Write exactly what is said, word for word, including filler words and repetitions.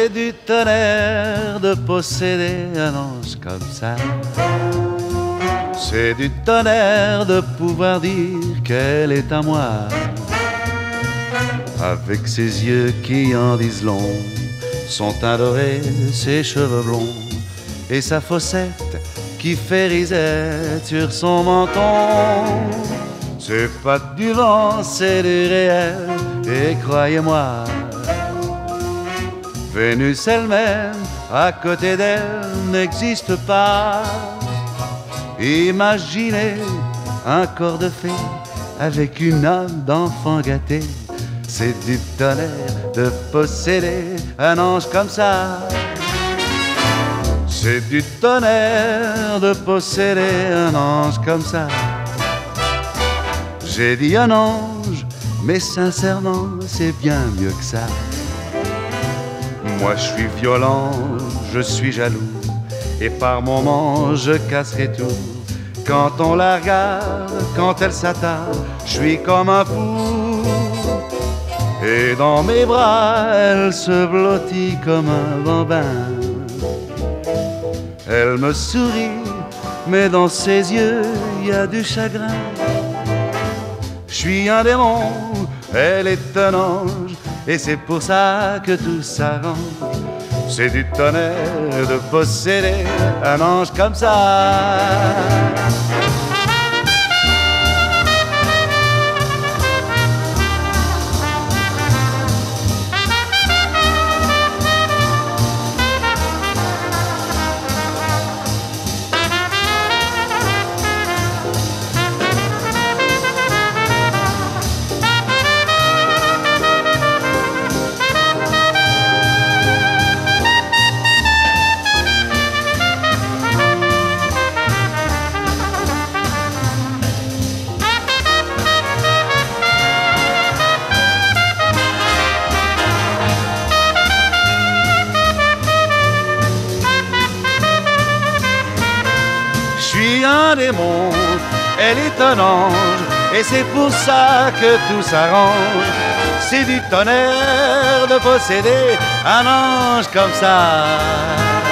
C'est du tonnerre de posséder un ange comme ça. C'est du tonnerre de pouvoir dire qu'elle est à moi. Avec ses yeux qui en disent long, son teint doré, ses cheveux blonds et sa fossette qui fait risette sur son menton. C'est pas du vent, c'est du réel, et croyez-moi, Vénus elle-même, à côté d'elle, n'existe pas. Imaginez un corps de fée avec une âme d'enfant gâté. C'est du tonnerre de posséder un ange comme ça. C'est du tonnerre de posséder un ange comme ça. J'ai dit un ange, mais sincèrement, c'est bien mieux que ça. Moi je suis violent, je suis jaloux, et par moments je casserai tout. Quand on la regarde, quand elle s'attarde, je suis comme un fou. Et dans mes bras, elle se blottit comme un bambin. Elle me sourit, mais dans ses yeux, il y a du chagrin. Je suis un démon, elle est un ange, et c'est pour ça que tout s'arrange. C'est du tonnerre de posséder un ange comme ça. Je suis un démon, elle est un ange, et c'est pour ça que tout s'arrange. C'est du tonnerre de posséder un ange comme ça.